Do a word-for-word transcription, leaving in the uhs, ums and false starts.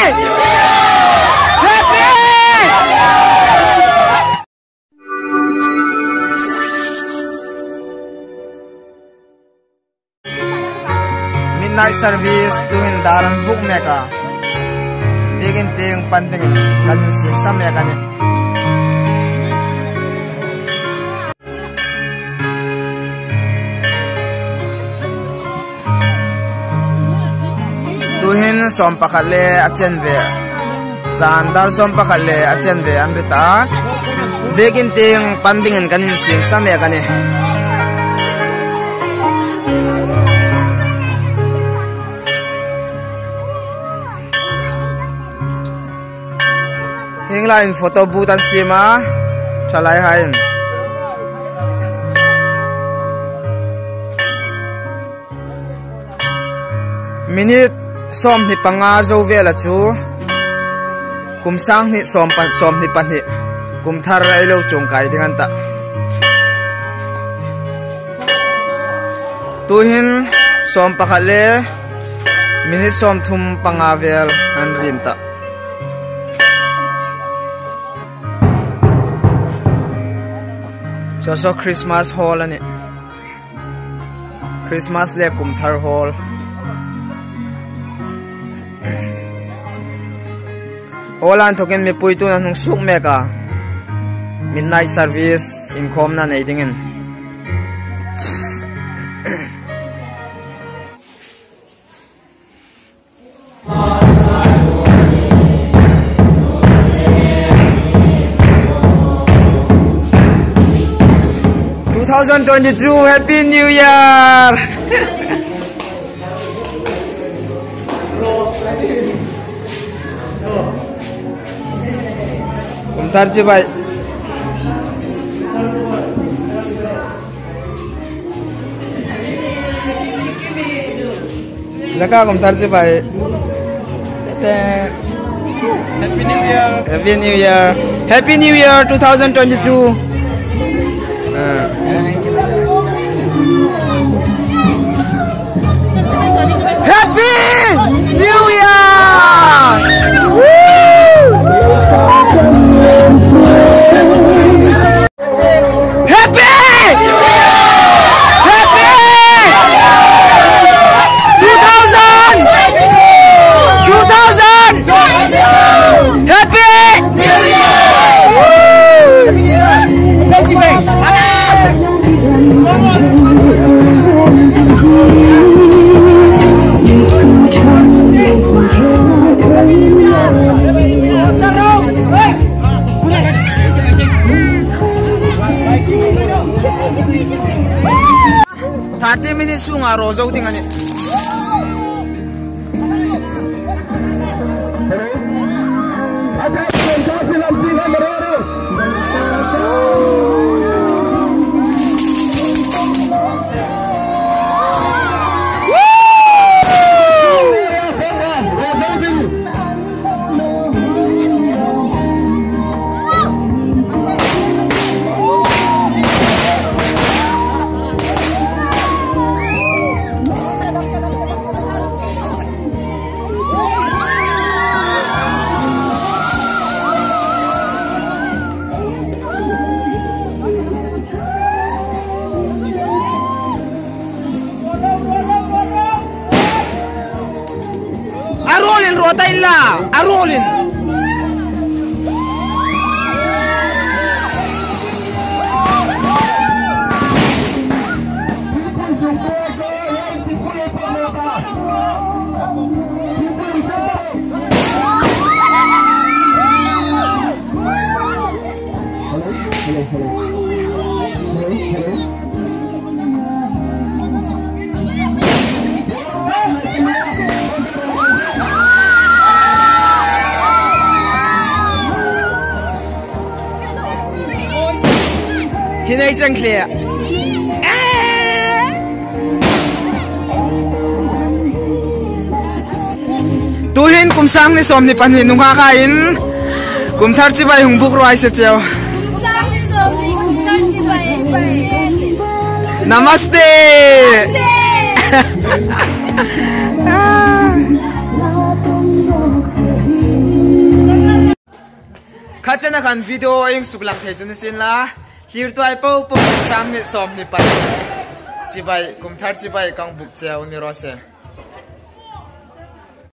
Midnight service tuhin daran vuk meka begin ting pandingin kanin sing sa meka ni tuhin som pakale achen ve sandar som pakale achen ve amrita begin ting pandingin kanin sing sa meka ni Hinglain photo booth an sima chalai hain minute som ni panga zo vela chu kumsang ni som pan som ni pan ni kumthar rai lo chung kai dingan ta tuhin som pakhale minute som thum panga vel an rin ta so so Christmas hall ani Christmas le kumthar hall Olan thoken me puitu na nung suk meka midnight service in khom na nei dingin twenty twenty-two Happy New Year. Kumtar ci bay laka kumtar ci bay Happy New Year. Happy New Year. Happy New Year twenty twenty-two. uh. Happy New Year! Woo! Happy! Happy! two thousand! two thousand! Happy! New Year! Woo! Thank you, man. thirty minutes sunga rozo tingani Arolin rota illa Arolin Hinay chang clear. Tuhin kumsang ni som ni panin nung kakain kumthar chi bay hungbuk roi se cheo. Kumsang ni som ni kumthar chi bay. Namaste. Namaste. khachana khan video eng suklang thei chun sin la hir to ai po po sam ni som ni pa chibai kum thar chibai kang buk cheu ni ro se